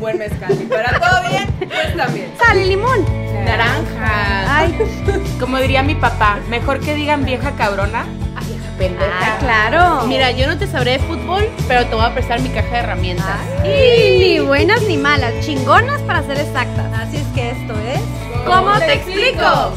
buen mezcal. Y para todo bien, pues también. Sal y limón. Naranja. Ay, Como diría mi papá, mejor que digan vieja cabrona a vieja pendeja. claro. Mira, yo no te sabré de fútbol, pero te voy a prestar mi caja de herramientas. Y ni buenas ni malas, chingonas para ser exactas. Así es que esto es... ¿Cómo te explico?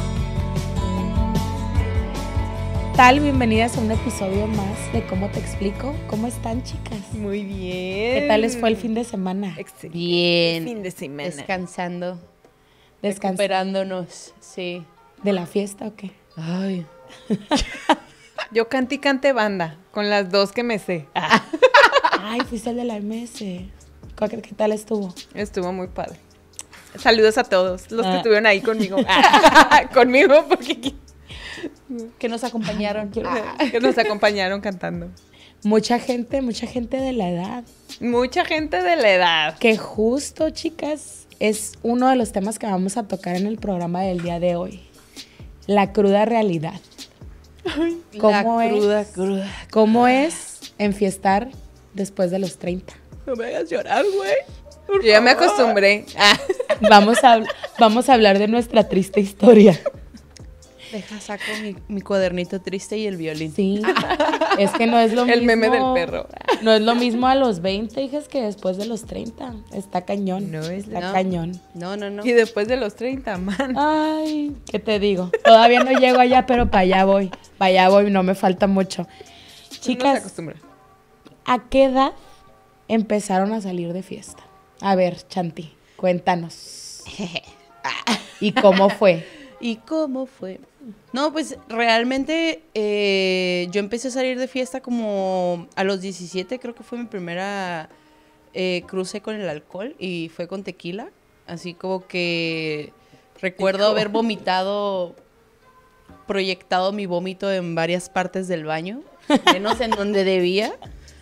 Tal, bienvenidas a un episodio más de ¿Cómo te explico? ¿Cómo están, chicas? Muy bien. ¿Qué tal les fue el fin de semana? Excelente. Bien. Fin de semana. Descansando. ¿Descansar Recuperándonos, sí. de la fiesta o qué? Ay. Yo canté y canté banda con las dos que me sé. Ay, fuiste el de la MS. ¿Qué tal estuvo? Estuvo muy padre. Saludos a todos los que Ah. estuvieron ahí conmigo. Conmigo porque Que nos acompañaron. que nos acompañaron cantando. Mucha gente de la edad. Mucha gente de la edad. Que justo, chicas, es uno de los temas que vamos a tocar en el programa del día de hoy. La cruda realidad. ¿Cómo es? Cruda. ¿Cómo es enfiestar después de los 30? No me hagas llorar, güey. Yo ya me acostumbré. Vamos a hablar de nuestra triste historia. Deja, saco mi cuadernito triste y el violín. Sí, es que no es lo mismo. El meme del perro. No es lo mismo a los 20, hijas, que después de los 30. Está cañón. No es Está no. cañón. No. Y después de los 30, man. Ay, ¿qué te digo? Todavía no llego allá, pero para allá voy. Para allá voy, no me falta mucho. No se Chicas, acostumbra. ¿a qué edad empezaron a salir de fiesta? A ver, Chanti, cuéntanos. ¿Y cómo fue? ¿Y cómo fue? No, pues realmente yo empecé a salir de fiesta como a los 17, creo que fue mi primera cruce con el alcohol y fue con tequila. Así como que recuerdo haber vomitado, proyectado mi vómito en varias partes del baño, menos en donde debía.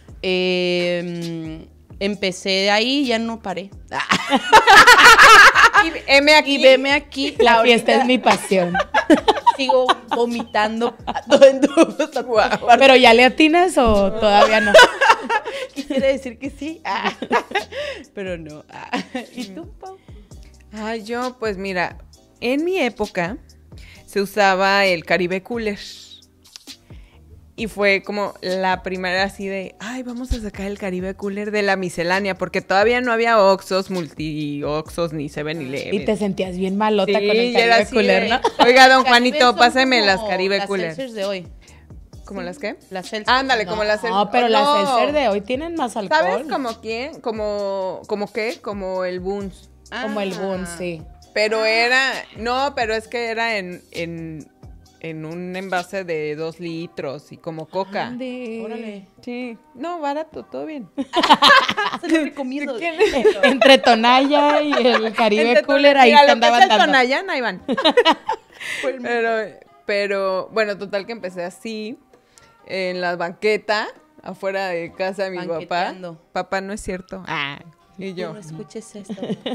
Empecé ahí y ya no paré. Y M aquí. Y veme aquí. La ahorita fiesta es mi pasión. sigo vomitando todo en tu ¿Pero ya le atinas o todavía no? Quisiera decir que sí, pero no. ¿Y tú, Pau? Ay, yo, pues mira, en mi época se usaba el Caribe Cooler. Y fue como la primera así de, ay, vamos a sacar el Caribe Cooler de la miscelánea, porque todavía no había Oxxos, multi-Oxxos, ni 7-Eleven. Y te sentías bien malota Sí, con el y era Caribe así Cooler, de, ¿no? oiga, don Caribe Juanito, son páseme como las Caribe las Cooler. seltzers de hoy. ¿Cómo las qué? Las seltzers. Ándale, como las seltzers. No, pero las No. seltzer de hoy tienen más alcohol. ¿Sabes como quién? Como qué? Como el Boons. Como el Boon, sí. Pero era, no, pero es que era en un envase de 2 litros y como coca. Órale. Sí, no, barato, todo bien. Se lo recomiendo. Entre Tonaya y el Caribe Entre Cooler, ahí mira, te lo que andaban es el dando. Tonayán, ahí van. Pero, bueno, total que empecé así, en la banqueta, afuera de casa de mi papá. Banqueteando. Papá, no es cierto. Y yo. No escuches esto.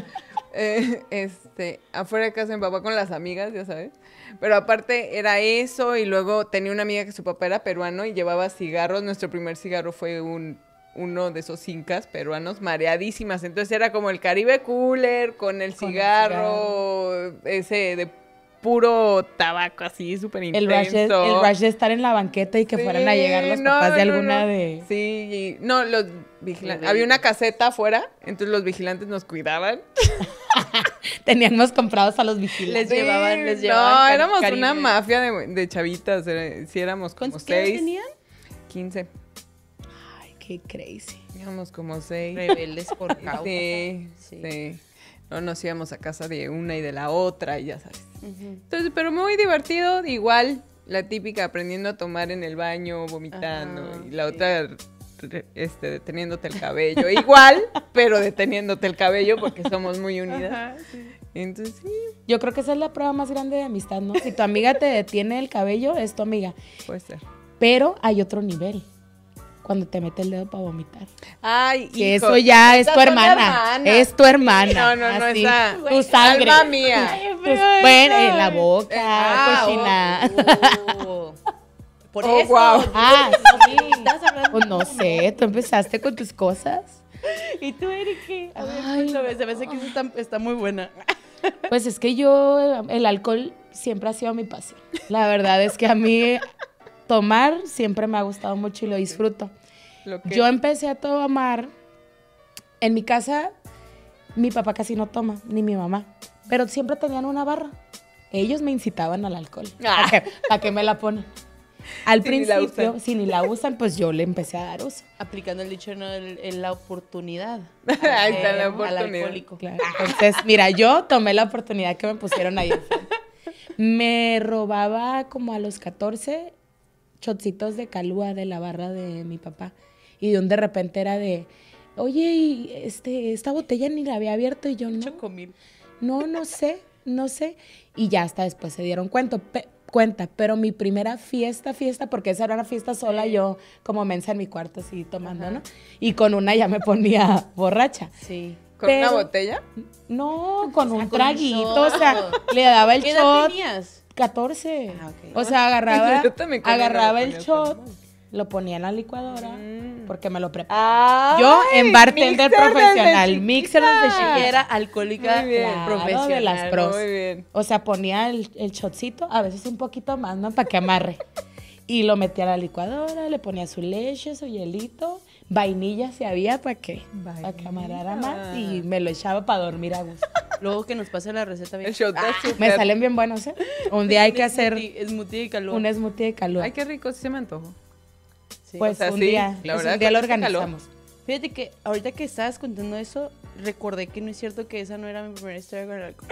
Afuera de casa de mi papá con las amigas, ya sabes. Pero aparte era eso, y luego tenía una amiga que su papá era peruano y llevaba cigarros. Nuestro primer cigarro fue uno de esos incas peruanos, mareadísimas. Entonces era como el Caribe Cooler con el cigarro, ese de puro tabaco así, súper El rush de estar en la banqueta y que fueran a llegar los papás de alguna de... Sí, no, los vigilantes. Había una caseta afuera, entonces los vigilantes nos cuidaban. Teníamos comprados a los vigilantes. Les llevaban No, éramos Caribe. una mafia de chavitas. Sí, éramos como ¿Cuántos años 6. tenían? 15. Ay, qué crazy. Éramos como 6. Rebeldes por causa. Sí. No nos íbamos a casa de una y de la otra, y ya sabes. Ujú. Entonces, pero muy divertido, igual, la típica aprendiendo a tomar en el baño, vomitando, Ajá, y la sí. otra deteniéndote el cabello. Igual, pero deteniéndote el cabello porque somos muy unidas. Ajá, sí. Entonces, sí, Yo creo que esa es la prueba más grande de amistad, ¿no? Si tu amiga te detiene el cabello, es tu amiga. puede ser. Pero hay otro nivel. Cuando te mete el dedo para vomitar. Ay, Que hijo, eso ya es esas tu son hermana. hermanas. Es tu hermana. No, así, esa. tu sangre. Alma mía. Bueno, en la boca, cochina. Por Oh, eso. guau. Ah, sí. Estás hablando. Pues no sé, tú empezaste con tus cosas. ¿Y tú, Eric? A ver, Ay, cuéntame, se me hace que eso está muy buena. Pues es que yo, el alcohol siempre ha sido mi pasión. La verdad es que a mí tomar siempre me ha gustado mucho y lo disfruto. Yo empecé a tomar, en mi casa, mi papá casi no toma, ni mi mamá, pero siempre tenían una barra. Ellos me incitaban al alcohol. ¿Para qué me la ponen? Al principio, si ni la usan, pues yo le empecé a dar uso. Aplicando el dicho, ¿no? La oportunidad. Ahí está la Al oportunidad. alcohólico. Claro. Entonces, mira, yo tomé la oportunidad que me pusieron ahí enfrente. Me robaba como a los 14 shotcitos de calúa de la barra de mi papá. Y de repente era de, oye, y esta botella ni la había abierto. Y yo, no, Chocomil. no sé. Y ya hasta después se dieron cuenta, pero mi primera fiesta, porque esa era una fiesta sola, yo como mensa en mi cuarto así tomando, ¿no? Y con una ya me ponía borracha. Sí. ¿Con una botella? No, con un con traguito, shot. o sea, le daba el ¿Qué edad shot. tenías? 14. Ah, ok. O sea, agarraba Yo también con una el ponía shot, con- lo ponía en la licuadora, porque me lo preparaba. Yo en bartender mixer profesional, desde mixer chiquita. desde chiquita. Ella era alcohólica Muy bien. Claro, profesional. de las pros. Muy bien. O sea, ponía el shotcito, a veces un poquito más, ¿no? Para que amarre. Y lo metía a la licuadora, le ponía su leche, su hielito, vainilla si había para que amarrara más y me lo echaba para dormir a gusto. Luego que nos pase la receta bien. El shot de azúcar. Me salen bien buenos, ¿eh? Un día hay que hacer Smoothie de calor. un smoothie de calor. Ay, qué rico, sí se me antojó. Sí. Pues o sea, un sí, día, la pues verdad un día que lo sí se caló. organizamos. Fíjate que ahorita que estabas contando eso, recordé que no es cierto que esa no era mi primera historia con el alcohol.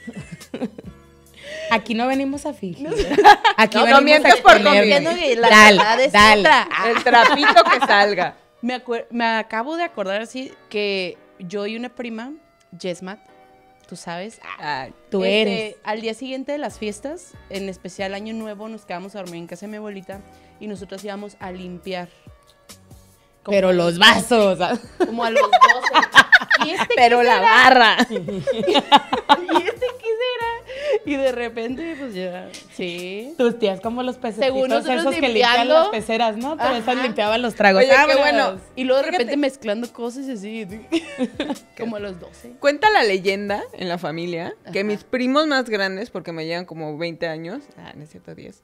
Aquí no venimos a fingir. Aquí No, venimos mientas a por exponernos. Diciendo que la Dale, verdad es dale. otra. El trapito que salga. Me acabo de acordar así que yo y una prima, Yesmat, tú sabes, Ay, Tú eres. al día siguiente de las fiestas, en especial Año Nuevo, nos quedamos a dormir en casa de mi abuelita y nosotros íbamos a limpiar. Como Pero los vasos. Como a los 12. ¿Y este pero la barra. ¿Y este qué será? Y de repente, pues ya, sí. Tus tías como los pececitos Según nosotros esos que limpiando. limpian las peceras, ¿no? Pero esas Ajá. limpiaban los tragos. Oye, qué ¡Vámonos! bueno. Y luego de Fíjate. repente mezclando cosas y así. Como a los 12. Cuenta la leyenda en la familia que Ajá. mis primos más grandes, porque me llevan como 20 años, no es cierto, 10.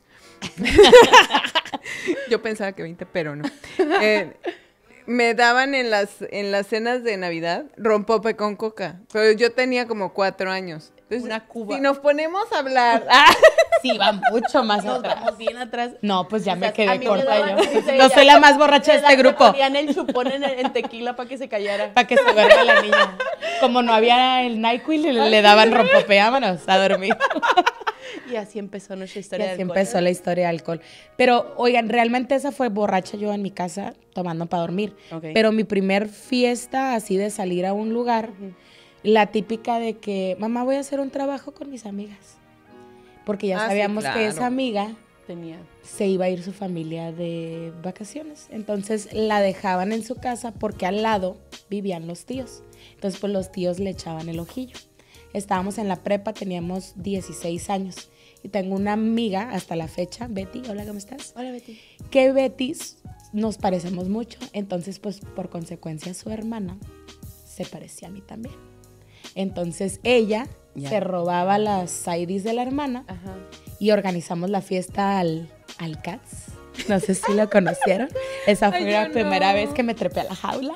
Yo pensaba que 20, pero no. Me daban en las cenas de Navidad rompope con coca, pero yo tenía como 4 años. Entonces, Una cuba. si nos ponemos a hablar, Sí, va mucho más Nos atrás. vamos bien atrás. No, pues ya O sea, me a quedé mí me corta daban- yo. dice No ella, soy la más borracha de este Le grupo. ponían el chupón en tequila para que se callara. Para que se duerma la niña. Como no había el NyQuil, le daban rompope, vámonos a dormir. Y así empezó nuestra Y historia así de alcohol. empezó la historia de alcohol. Pero, oigan, realmente esa fue borracha yo en mi casa tomando para dormir. Ok. Pero mi primer fiesta así de salir a un lugar, la típica de que, mamá, voy a hacer un trabajo con mis amigas. Porque ya Ah, sí, sabíamos que claro. esa amiga Tenía. se iba a ir su familia de vacaciones. Entonces la dejaban en su casa porque al lado vivían los tíos. Entonces pues los tíos le echaban el ojillo. Estábamos en la prepa, teníamos 16 años. Y tengo una amiga hasta la fecha, Betty, hola, ¿cómo estás? Hola, Betty. Que Betty nos parecemos mucho. Entonces pues por consecuencia su hermana se parecía a mí también. Entonces ella Ya. se robaba las sides de la hermana Ajá. y organizamos la fiesta al Cats. No sé si lo conocieron. Esa fue Ay, la yo primera no. vez que me trepé a la jaula.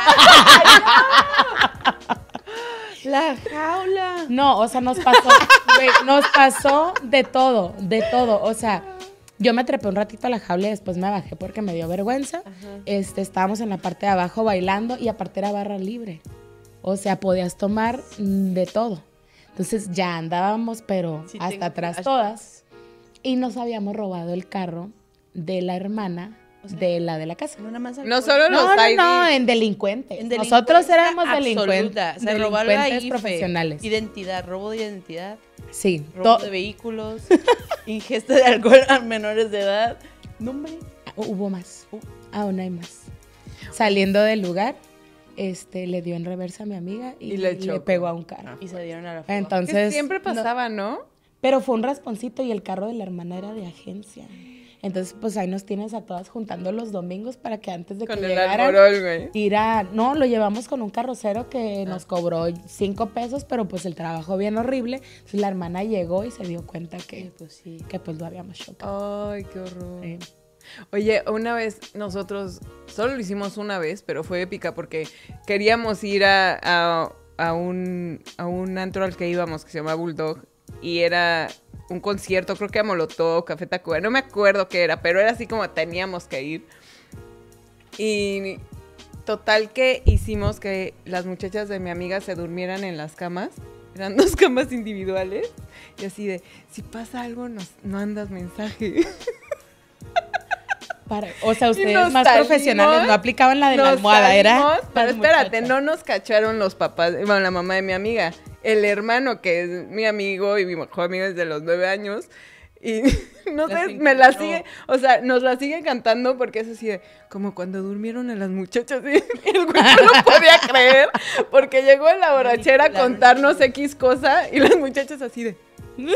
La jaula. No, o sea, nos pasó de todo, de todo. O sea, yo me trepé un ratito a la jaula y después me bajé porque me dio vergüenza. Estábamos en la parte de abajo bailando y aparte era barra libre. O sea, podías tomar de todo. Entonces ya andábamos, pero Sí, hasta tengo atrás flashbacks. todas. Y nos habíamos robado el carro de la hermana de la casa. No, nada más no alcohol. solo los No, IDs. no, en delincuentes. En Nosotros delincuencia éramos absoluta. Se robó la delincuentes IFE, profesionales. Identidad, robo de identidad, Sí, robo de vehículos, ingesta de alcohol a menores de edad. No, hombre. hubo más. Aún hay más. Saliendo del lugar, le dio en reversa a mi amiga y, Y le le chocó. pegó a un carro. Y se dieron a la fuga. Que Entonces, siempre pasaba, ¿no? pero fue un rasponcito y el carro de la hermana era de agencia. Entonces, pues ahí nos tienes a todas juntando los domingos para que antes de que Con el llegaran, alborol, güey. no, lo llevamos con un carrocero que nos cobró 5 pesos, pero pues el trabajo bien horrible. Entonces la hermana llegó y se dio cuenta que pues lo habíamos chocado. Ay, qué horror. Sí. Oye, una vez nosotros, solo lo hicimos una vez, pero fue épica porque queríamos ir a un antro al que íbamos que se llama Bulldog y era un concierto, creo que a Molotov, Café Tacuba, no me acuerdo qué era, pero era así como teníamos que ir. Y total que hicimos que las muchachas de mi amiga se durmieran en las camas. Eran 2 camas individuales y así de, si pasa algo, no andas mensaje. O sea, ustedes más profesionales no aplicaban la de la almohada, era. Pero espérate, no nos cacharon los papás, bueno, la mamá de mi amiga, el hermano que es mi amigo y mi mejor amigo desde los 9 años. Y no sé, me la sigue, o sea, nos la sigue cantando porque es así de, como cuando durmieron a las muchachas y el güey no lo podía creer porque llegó en la borrachera a contarnos X cosa y las muchachas así de...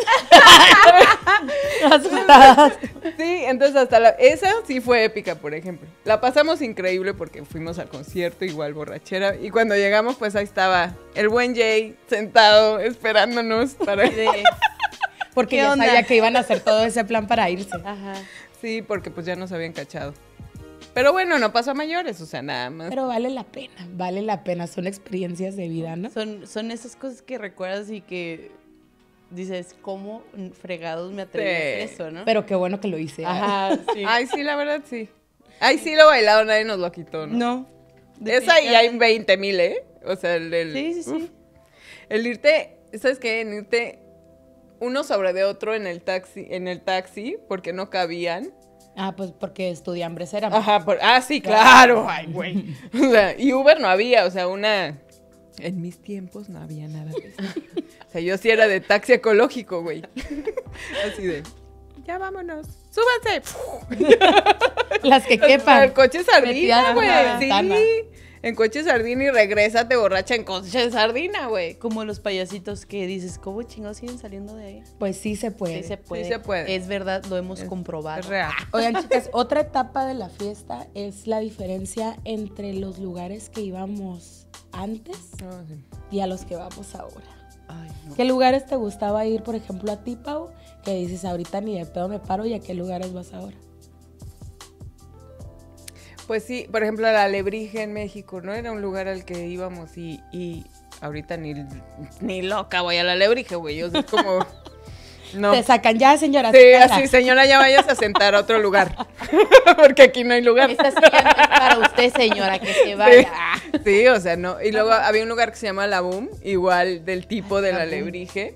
Sí, entonces esa sí fue épica, por ejemplo. La pasamos increíble porque fuimos al concierto, igual borrachera, y cuando llegamos pues ahí estaba el buen Jay sentado esperándonos para... Porque ya sabía que iban a hacer todo ese plan para irse. Ajá. Sí, porque pues ya nos habían cachado. Pero bueno, no pasó a mayores, o sea, nada más. Pero vale la pena, son experiencias de vida, ¿no? Son esas cosas que recuerdas y que dices, ¿cómo fregados me atreví a hacer eso, no? Pero qué bueno que lo hice. Ajá, sí. Ay, sí, la verdad, sí. Ay, sí lo bailado, nadie nos lo quitó, ¿no? No. Esa y hay 20,000, ¿eh? O sea, Sí. El irte, ¿sabes qué? En irte uno sobre de otro en el taxi, porque no cabían. Ah, pues porque estudiambres eran. Ajá, sí, claro. Ay, güey. O sea, y Uber no había, o sea, en mis tiempos no había nada de eso. O sea, yo sí era de taxi ecológico, güey. Así de, ya vámonos, súbanse. Las que quepan. El coche sardina, güey. Sí. En coche sardina y regrésate borracha en coche sardina, güey. Como los payasitos que dices, ¿cómo chingados siguen saliendo de ahí? Pues sí se puede. Sí se puede. Sí se puede. Es verdad, lo hemos comprobado. Es real. Oigan, chicas, otra etapa de la fiesta es la diferencia entre los lugares que íbamos antes No, sí. y a los que vamos ahora. Ay, no. ¿Qué lugares te gustaba ir, por ejemplo, a ti, Pau? Que dices, ahorita ni de pedo me paro, ¿y a qué lugares vas ahora? Pues sí, por ejemplo, la Alebrije en México, ¿no? Era un lugar al que íbamos y ahorita ni loca voy a la Alebrije, güey. Yo soy como... No. Te sacan ya, señora. Sí, así, señora, ya vayas a sentar a otro lugar. Porque aquí no hay lugar. Esta silla no es para usted, señora, que se vaya. Sí, o sea, no. Y luego había un lugar que se llama La Boom, igual del tipo de la Alebrije.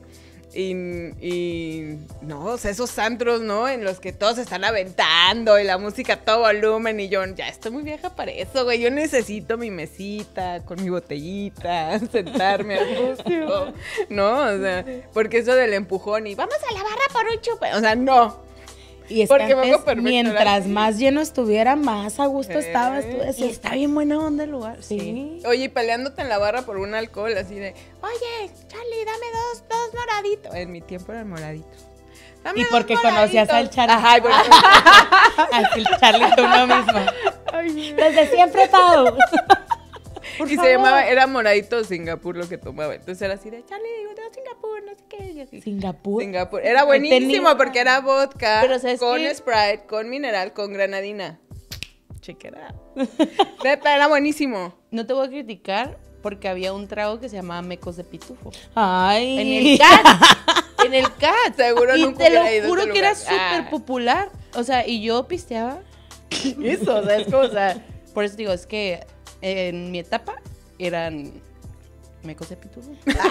Y no, o sea, esos antros, ¿no? En los que todos están aventando y la música a todo volumen y yo ya estoy muy vieja para eso, güey. Yo necesito mi mesita con mi botellita, sentarme a gusto, ¿no? O sea, porque eso del empujón y vamos a la barra por un chupe, o sea, no. Y es Porque que me antes, hago perfecto, mientras ¿verdad? más lleno estuviera, más a gusto estabas. Tú Y decías, está bien buena onda el lugar. sí. Oye, y peleándote en la barra por un alcohol, así de, oye, Charlie, dame dos moraditos. En mi tiempo eran moraditos. Dame Y dos porque conocías al moraditos. Charlie. Ajá, y porque... Así el Charlie tú uno mismo. Ay, Desde siempre, Pau. y se llamaba, era moradito Singapur lo que tomaba. Entonces era así de, Charlie, digo, Singapur, no sé qué. Y así. Singapur. Era buenísimo Tenía- porque era vodka Pero ¿sabes con qué? Sprite, con mineral, con granadina. Chequera. Era buenísimo. No te voy a criticar porque había un trago que se llamaba mecos de pitufo. Ay. En el CAT. En el CAT. Seguro Y nunca te lo hubiera ido a juro ese que era lugar. súper popular. O sea, y yo pisteaba eso, o sea, es como, o sea, por eso digo, es que en mi etapa eran mecos de pitufo.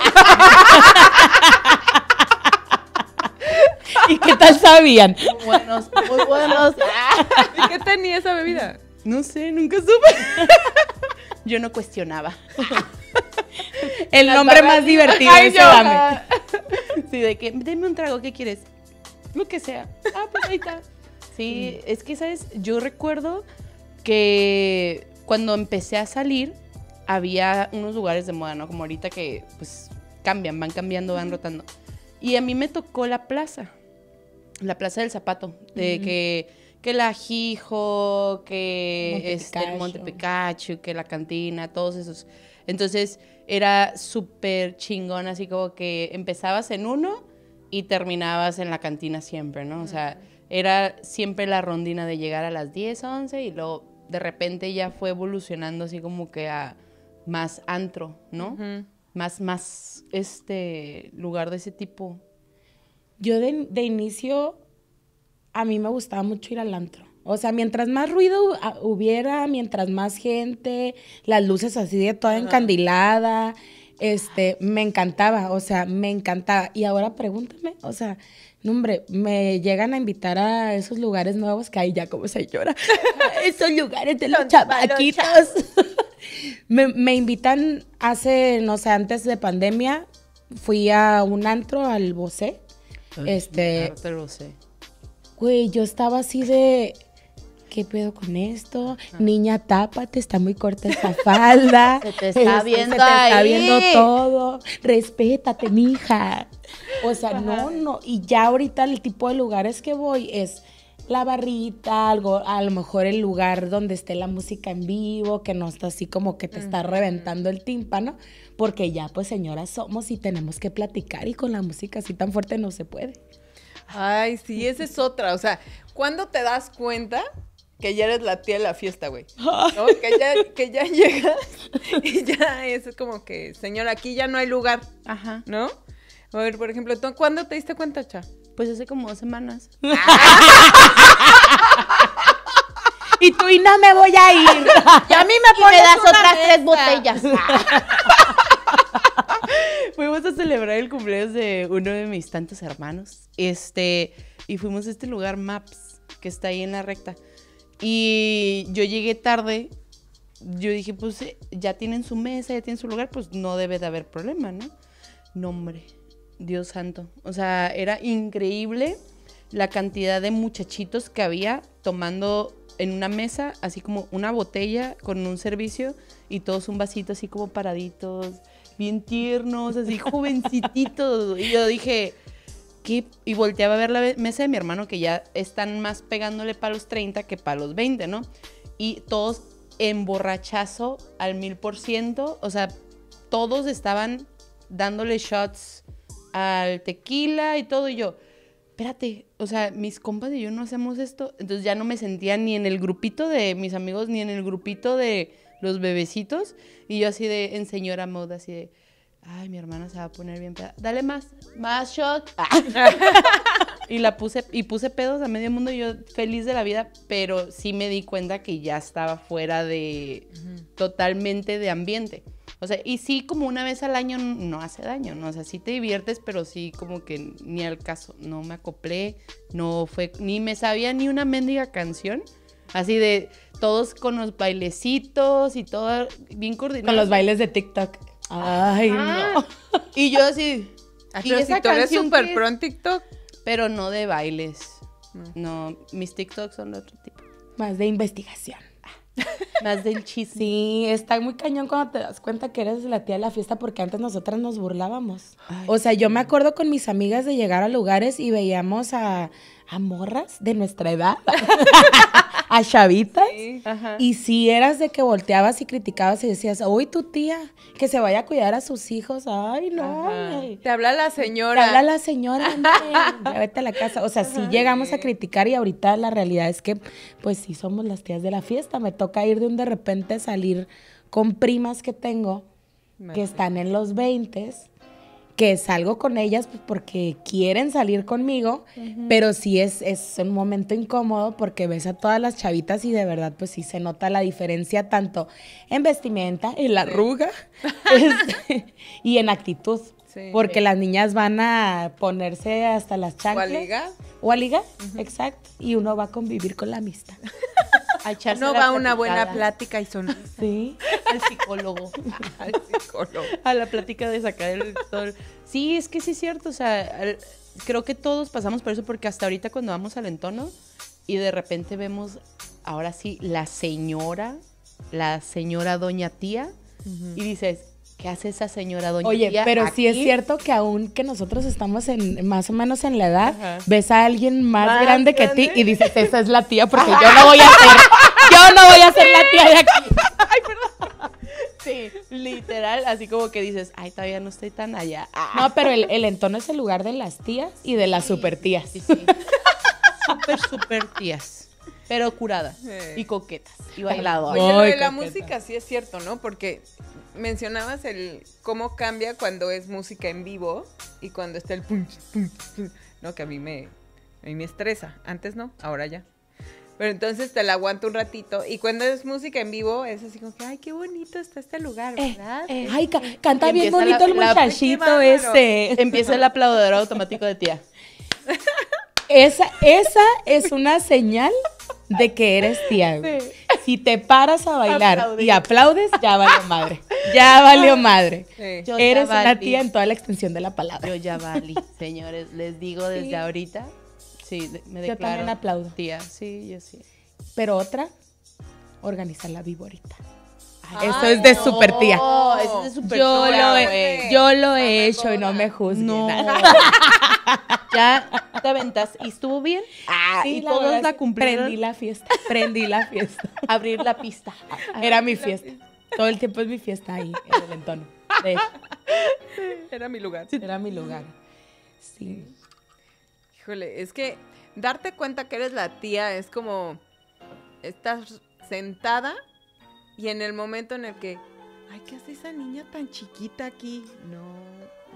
¿Y qué tal sabían? Muy buenos, muy buenos. ¿Y qué tenía esa bebida? No sé, nunca supe. Yo no cuestionaba. El nombre más divertido Ay, ese yo, dame. Sí, de que, deme un trago, ¿qué quieres? Lo que sea. Ah, pues ahí está. Sí, es que, ¿sabes? Yo recuerdo que cuando empecé a salir, había unos lugares de moda, ¿no? Como ahorita que, pues, cambian, van cambiando, van rotando. Y a mí me tocó la plaza del Zapato, de que la Jijo, que el Monte Picacho. Picacho, que la cantina, todos esos. Entonces era súper chingón, así como que empezabas en uno y terminabas en la cantina siempre, ¿no? O sea, era siempre la rondina de llegar a las 10, 11 y luego de repente ya fue evolucionando así como que a más antro, ¿no? Más lugar de ese tipo. Yo de inicio, a mí me gustaba mucho ir al antro. O sea, mientras más ruido hubiera, mientras más gente, las luces así de toda encandilada, me encantaba, o sea, me encantaba. Y ahora pregúntame, o sea, no, hombre, me llegan a invitar a esos lugares nuevos que hay ya como señora. Esos lugares de los chamaquitos. Me invitan no sé, antes de pandemia, fui a un antro al Bosé. Te lo sé. Güey, yo estaba así de, ¿qué pedo con esto? Niña, tápate, está muy corta esa falda. Se te está viendo se te está ahí. viendo todo. Respétate, mija. O sea, no. Y ya ahorita el tipo de lugares que voy es la barrita, a lo mejor el lugar donde esté la música en vivo, que no está así como que te está reventando el tímpano, porque ya pues señoras somos y tenemos que platicar y con la música así tan fuerte no se puede. Ay, sí, esa es otra. O sea, ¿cuándo te das cuenta que ya eres la tía de la fiesta, güey? ¿No? Que ya llegas y ya es como que, señora, aquí ya no hay lugar. Ajá. ¿No? A ver, por ejemplo, ¿tú cuándo te diste cuenta, Cha? Pues hace como 2 semanas. Y tú, y no me voy a ir. Y a mí me pones das una otras 3 mesa. botellas. Fuimos a celebrar el cumpleaños de uno de mis tantos hermanos. Y fuimos a este lugar Maps, que está ahí en la recta. Y yo llegué tarde. Yo dije, pues ya tienen su mesa, ya tienen su lugar, pues no debe de haber problema, ¿no? No, hombre, Dios santo. O sea, era increíble la cantidad de muchachitos que había tomando en una mesa, así como una botella con un servicio y todos un vasito así como paraditos, bien tiernos, así jovencititos. Y yo dije, ¿qué? Y volteaba a ver la mesa de mi hermano, que ya están más pegándole para los 30 que para los 20, ¿no? Y todos emborrachazo al 1000%, o sea, todos estaban dándole shots al tequila y todo, y yo, espérate, o sea, mis compas y yo no hacemos esto. Entonces ya no me sentía ni en el grupito de mis amigos, ni en el grupito de los bebecitos, y yo así de, en señora moda, así de, ay, mi hermana se va a poner bien peda, dale más shot. Y puse pedos a medio mundo, y yo feliz de la vida, pero sí me di cuenta que ya estaba fuera de, totalmente de ambiente. O sea, y sí, como una vez al año no hace daño, ¿no? O sea, sí te diviertes, pero sí como que ni al caso. No me acoplé, no fue, ni me sabía ni una mendiga canción. Así de todos con los bailecitos y todo bien coordinado. Con los bailes de TikTok. Ay, no. Y yo así... Ay, ¿y pero esa si tú eres canción súper qué pro es? en TikTok. Pero no de bailes. No, mis TikToks son de otro tipo. Más de investigación. Más del chisme. Sí, está muy cañón cuando te das cuenta que eres la tía de la fiesta, porque antes nosotras nos burlábamos. Ay, o sea, yo me acuerdo con mis amigas de llegar a lugares y veíamos a morras de nuestra edad, a chavitas. Sí. Ajá. Y si eras de que volteabas y criticabas y decías, uy, tu tía, que se vaya a cuidar a sus hijos. Ay, no. Ajá. Güey. Te habla la Te señora. habla la señora, hombre, ya vete a la casa. O sea, sí llegamos a criticar, y ahorita la realidad es que, pues sí somos las tías de la fiesta. Me toca ir de repente salir con primas que tengo, que están en los 20s, que salgo con ellas pues, porque quieren salir conmigo, pero sí es un momento incómodo porque ves a todas las chavitas y de verdad pues sí se nota la diferencia tanto en vestimenta, en la arruga y en actitud. Sí. Porque las niñas van a ponerse hasta las ¿O chanclas. a ligar? O a ligar, exacto. Y uno va a convivir con la amistad. A echarse No la va a una buena platicada. plática y sonrisa Sí. Al psicólogo. al psicólogo. A la plática de sacar el sol. Sí, es que sí es cierto, o sea, creo que todos pasamos por eso, porque hasta ahorita cuando vamos al entono y de repente vemos, ahora sí, la señora doña tía, y dices, ¿qué hace esa señora doña Oye, tía pero aquí? sí es cierto que aún que nosotros estamos más o menos en la edad, ves a alguien más grande que ti y dices, esa es la tía, porque yo no voy a ser la tía de aquí. Ay, perdón. Sí, literal, así como que dices, ay, todavía no estoy tan allá. No, pero el entorno es el lugar de las tías y de las super tías. Sí. Súper tías, pero curadas y coquetas y bailadoras. Oye, lo de Ay, la coqueta. música sí es cierto, ¿no? Porque mencionabas el cómo cambia cuando es música en vivo y cuando está el punch, ¿no? Que a mí me estresa. Antes no, ahora ya. Pero entonces te la aguanto un ratito. Y cuando es música en vivo, es así como que, ay, qué bonito está este lugar, ¿verdad? Ay, canta Y bien empieza bonito el la- muchachito bárbaro. ese. Empieza el aplaudidor automático de tía. Esa es una señal de que eres tía, güey. Si te paras a bailar Aplaudir. y aplaudes, ya valió madre. Ya valió madre. Sí. Yo ya Eres una valí. tía en toda la extensión de la palabra. Yo ya valí, señores, les digo desde Sí. ahorita. Sí, me Yo declaro también aplaudo. tía, sí, yo sí. Pero otra, organizar la viborita. Ay, Eso es de super tía. No, eso es de super Yo tía, lo güey. he hecho y no me juzguen. No. Ya te aventas. ¿Y estuvo bien? Sí, y la todos verdad la es que cumplieron. Prendí la fiesta. Abrir la pista. Era mi fiesta. Todo el tiempo es mi fiesta ahí, en el entorno. De hecho, Era mi lugar. era mi lugar. Sí. Híjole, es que darte cuenta que eres la tía es como estás sentada y en el momento en el que, ay, ¿qué hace esa niña tan chiquita aquí? No.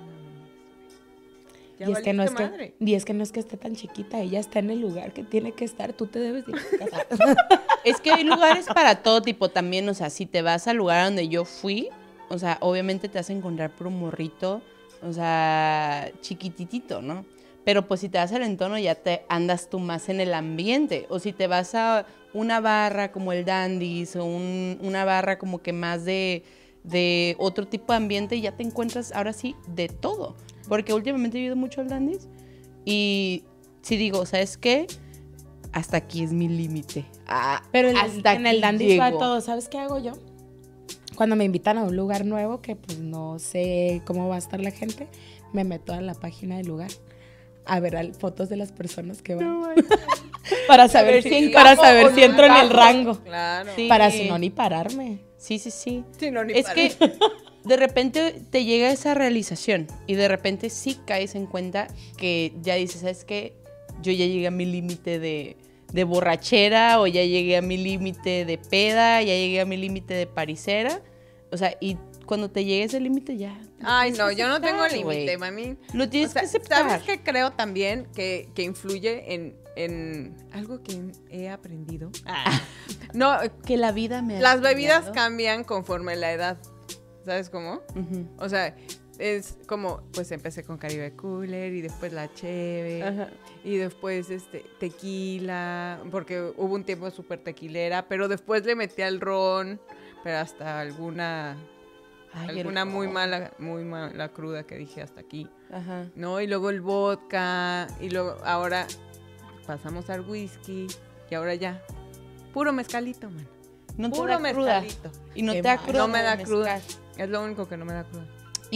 Ya Y es que no es valiste que, madre. y es que no es que esté tan chiquita, ella está en el lugar que tiene que estar, tú te debes de ir a casa. Es que hay lugares para todo tipo también, o sea, si te vas al lugar donde yo fui, o sea, obviamente te vas a encontrar por un morrito, o sea, chiquititito, ¿no? Pero pues si te vas al entorno ya te andas tú más en el ambiente, o si te vas a una barra como el Dandy's o una barra como que más de otro tipo de ambiente, ya te encuentras ahora sí de todo, porque últimamente he ido mucho al Dandy's y si digo, ¿sabes qué? Hasta aquí es mi límite. Pero hasta en el aquí Dandy va llego. todo. ¿Sabes qué hago yo? Cuando me invitan a un lugar nuevo, que pues no sé cómo va a estar la gente, me meto a la página del lugar a ver fotos de las personas que van. Para saber si encajo o no entro en el encajo. rango. Claro. Sí. Para si no, ni pararme. Sí. Sí, no, ni Es parece. que de repente te llega esa realización y de repente sí caes en cuenta que ya dices, ¿sabes qué? Yo ya llegué a mi límite de borrachera o ya llegué a mi límite de peda, ya llegué a mi límite de paricera. O sea, y cuando te llegue ese límite ya... Ay, tienes no, que yo no tengo aceptar, límite, güey. mami. Lo tienes O sea, que aceptar. ¿sabes qué creo también que influye en algo que he aprendido? No, Que la vida me ha las bebidas enseñado. cambian conforme la edad. ¿Sabes cómo? Ujú. O sea, es como, pues empecé con Caribe Cooler y después la Cheve Ajá. y después tequila, porque hubo un tiempo súper tequilera, pero después le metí al ron, pero hasta alguna Ay, alguna el muy ron. mala cruda que dije hasta aquí, Ajá. ¿no? Y luego el vodka, y luego ahora pasamos al whisky, y ahora ya, puro mezcalito, man. No te Puro da cruda. mezcalito. Y no Qué te da mal. cruda. No me da mezcal. cruda. Es lo único que no me da cruda.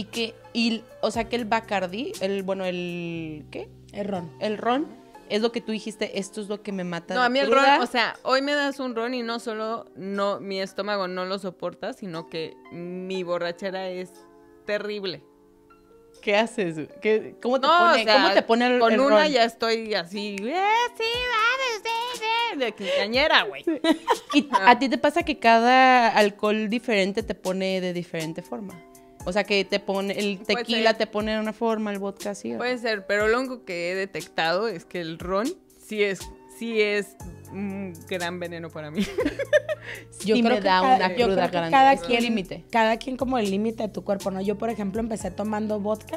O sea que el Bacardí, ¿qué? El ron. El ron, es lo que tú dijiste, esto es lo que me mata. No, de a mí el cruda. ron, o sea, hoy me das un ron y no solo mi estómago no lo soporta, sino que mi borrachera es terrible. ¿Qué haces? ¿Cómo te No, pone, o sea, ¿cómo te pone el con el una ron? ya estoy así, sí, vamos, sí, de quinceañera, güey. ¿Y a ti te pasa que cada alcohol diferente te pone de diferente forma? O sea, que te pone, el Puede tequila ser. te pone de una forma, el vodka así. ¿o? Puede ser, pero lo único que he detectado es que el ron sí es un gran veneno para mí. Sí me da una yo cruda creo que grande. cada Es un quien, límite. cada quien como el límite de tu cuerpo, ¿no? Yo, por ejemplo, empecé tomando vodka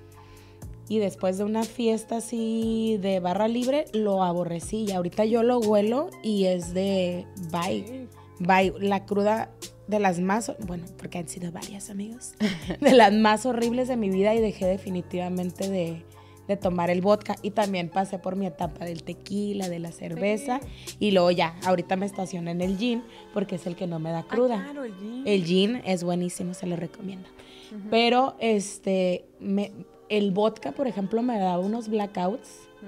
y después de una fiesta así de barra libre, lo aborrecí. Y ahorita yo lo huelo y es de bye. Bye. La cruda de las más, bueno, porque han sido varias, amigos, de las más horribles de mi vida y dejé definitivamente de tomar el vodka y también pasé por mi etapa del tequila, de la cerveza y luego ya, ahorita me estacioné en el gin porque es el que no me da cruda. Claro, el gin. El gin es buenísimo, se lo recomiendo. Pero el vodka, por ejemplo, me daba unos blackouts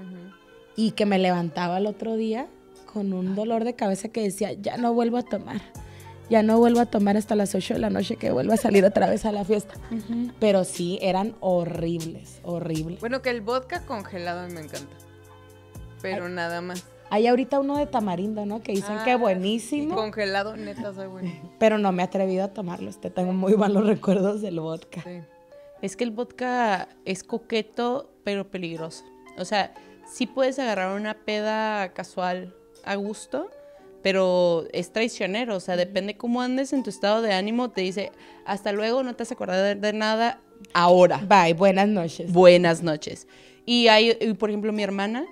y que me levantaba el otro día con un dolor de cabeza que decía, ya no vuelvo a tomar. Ya no vuelvo a tomar hasta las 8 de la noche que vuelvo a salir otra vez a la fiesta. Pero sí, eran horribles. Bueno, que el vodka congelado a mí me encanta. Pero nada más. Hay ahorita uno de tamarindo, ¿no? Que dicen que buenísimo. Congelado, neta, soy buenísimo. Pero no me he atrevido a tomarlo. Tengo muy malos recuerdos del vodka. Sí. Es que el vodka es coqueto, pero peligroso. O sea, sí puedes agarrar una peda casual a gusto, pero es traicionero, o sea, depende cómo andes en tu estado de ánimo, te dice, hasta luego, no te has acordado de nada, ahora. Bye, buenas noches. Buenas noches. Y hay, por ejemplo, mi hermana,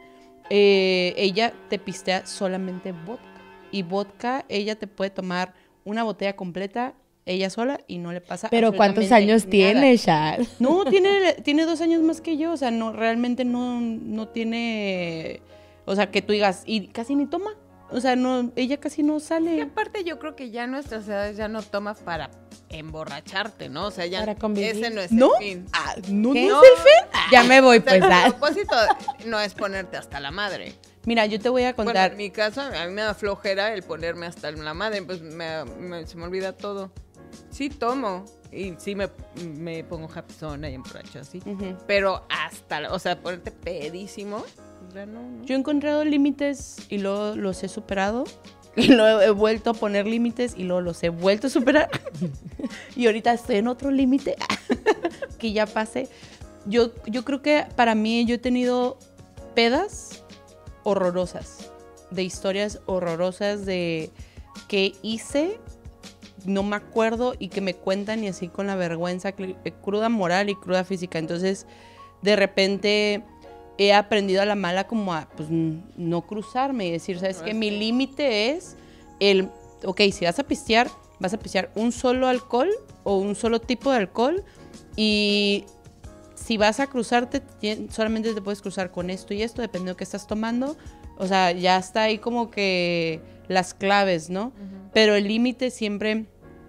ella te pistea solamente vodka. Y vodka, ella te puede tomar una botella completa, ella sola, y no le pasa Pero ¿cuántos años tiene, Shal? No, tiene 2 años más que yo, o sea, no, realmente no tiene, o sea, que tú digas, y casi ni toma. O sea, no, ella casi no sale. Y aparte yo creo que ya a nuestras edades ya no tomas para emborracharte, ¿no? O sea, ya para convivir. ese no es ¿No? el fin. ¿No ¿Qué? es el fin? Ya me voy, pues. El propósito no es ponerte hasta la madre. Mira, yo te voy a Bueno, contar. en mi caso, a mí me da flojera el ponerme hasta la madre, pues se me olvida todo. Sí tomo y sí me pongo japzona y emborracho así, pero o sea, ponerte pedísimo, ya no. Yo he encontrado límites y luego los he superado. Y luego he vuelto a poner límites y luego los he vuelto a superar. Y ahorita estoy en otro límite que ya pasé. Yo creo que para mí yo he tenido pedas horrorosas, de historias horrorosas de qué hice, no me acuerdo, y que me cuentan y así con la vergüenza, cruda moral y cruda física. Entonces, de repente he aprendido a la mala como a pues, no cruzarme y decir, ¿sabes qué? Mi límite es ok, si vas a pistear un solo alcohol o un solo tipo de alcohol, y si vas a cruzarte, solamente te puedes cruzar con esto y esto, dependiendo de qué estás tomando. O sea, ya está ahí como que las claves, ¿no? Pero el límite siempre,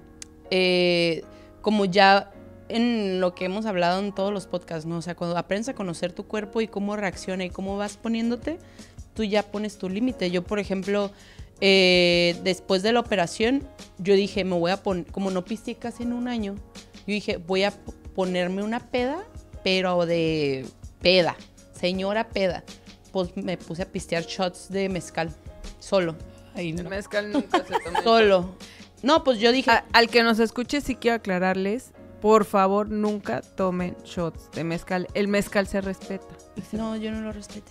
como ya en lo que hemos hablado en todos los podcasts, ¿no? O sea, cuando aprendes a conocer tu cuerpo y cómo reacciona y cómo vas poniéndote, tú ya pones tu límite. Yo, por ejemplo, después de la operación, yo dije, me voy a poner, como no pisteé casi en un año, yo dije, voy a ponerme una peda, pero de peda, señora peda. Pues me puse a pistear shots de mezcal, solo. Ay, no. El mezcal nunca se toma. Solo. No, pues yo dije... Al que nos escuche, sí quiero aclararles, por favor, nunca tomen shots de mezcal. El mezcal se respeta. No, yo no lo respeté.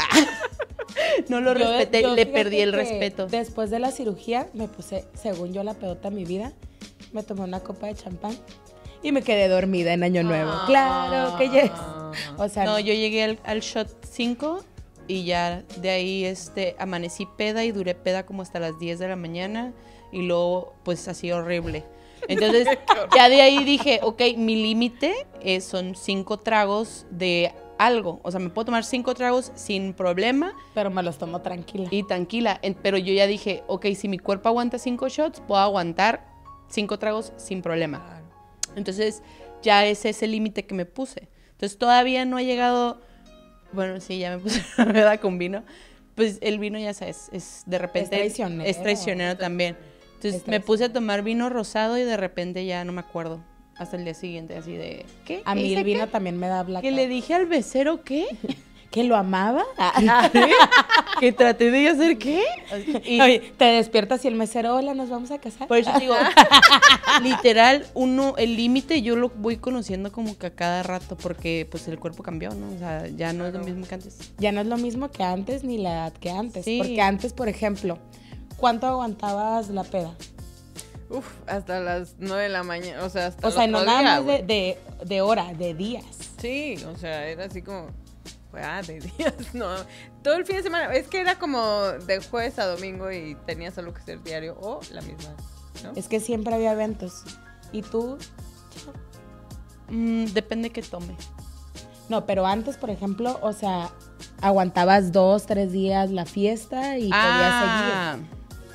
No lo respeté, le perdí el respeto. Después de la cirugía me puse, según yo, la pedota de mi vida. Me tomé una copa de champán y me quedé dormida en Año Nuevo. Claro que yes. O sea, no, yo llegué al shot 5 y ya de ahí amanecí peda y duré peda como hasta las 10 de la mañana y luego pues así horrible. Entonces ya de ahí dije, ok, mi límite son 5 tragos de algo. O sea, me puedo tomar 5 tragos sin problema. Pero me los tomo tranquila. Y tranquila. Pero yo ya dije, ok, si mi cuerpo aguanta 5 shots, puedo aguantar 5 tragos sin problema. Claro. Entonces ya ese es el límite que me puse. Entonces todavía no ha llegado... Bueno, sí, ya me puse la verdad con vino. Pues el vino, ya sabes, es de repente... Es traicionero también. Entonces me puse a tomar vino rosado y de repente ya no me acuerdo. Hasta el día siguiente, así de... ¿Qué? A mí el vino también me da blackout. ¿Que le dije al becero qué? ¿Que lo amaba? ¿Que traté de hacer qué? Y oye, te despiertas y el mesero, hola, nos vamos a casar. Por eso digo, literal, el límite yo lo voy conociendo como que a cada rato, porque pues el cuerpo cambió, ¿no? O sea, ya no es lo mismo que antes. Ya no es lo mismo que antes ni la edad que antes. Sí. Porque antes, por ejemplo, ¿cuánto aguantabas la peda? Uf, hasta las 9 de la mañana, o sea, hasta no nada más de hora, de días. Sí, o sea, era así como... de días, no. Todo el fin de semana. Es que era como de jueves a domingo y tenías algo que hacer diario o la misma, ¿no? Es que siempre había eventos. ¿Y tú? Depende que tome. No, pero antes, por ejemplo, o sea, aguantabas 2, 3 días la fiesta y podías seguir.